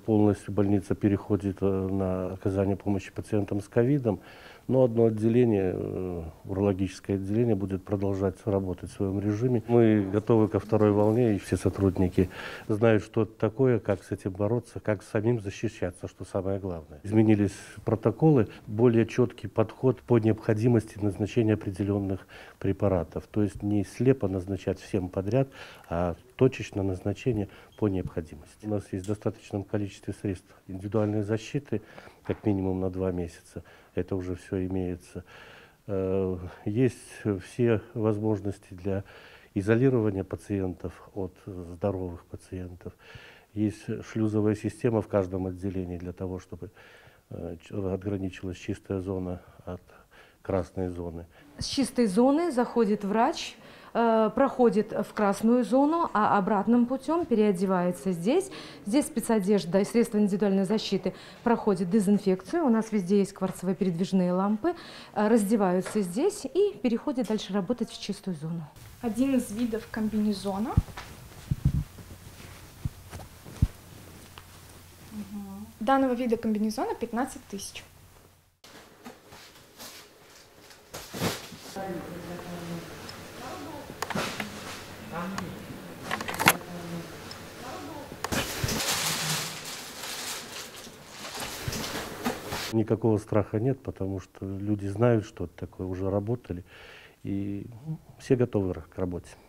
полностью больница переходит на оказание помощи пациентам с ковидом, но одно отделение, урологическое отделение, будет продолжать работать в своем режиме. Мы готовы ко второй волне, и все сотрудники знают, что это такое, как с этим бороться, как самим защищаться, что самое главное. Изменились протоколы, более четкий подход по необходимости назначения определенных препаратов. То есть не слепо назначать всем подряд, а точечно назначение по необходимости. У нас есть в достаточном количестве средств индивидуальной защиты, как минимум на 2 месяца. Это уже все имеется. Есть все возможности для изолирования пациентов от здоровых пациентов. Есть шлюзовая система в каждом отделении для того, чтобы отграничилась чистая зона от красной зоны. С чистой зоны заходит врач, проходит в красную зону, а обратным путем переодевается здесь. Здесь спецодежда и средства индивидуальной защиты проходят дезинфекцию. У нас везде есть кварцевые передвижные лампы. Раздеваются здесь и переходят дальше работать в чистую зону. Один из видов комбинезона. Данного вида комбинезона 15 тысяч. Никакого страха нет, потому что люди знают, что это такое, уже работали, и все готовы к работе.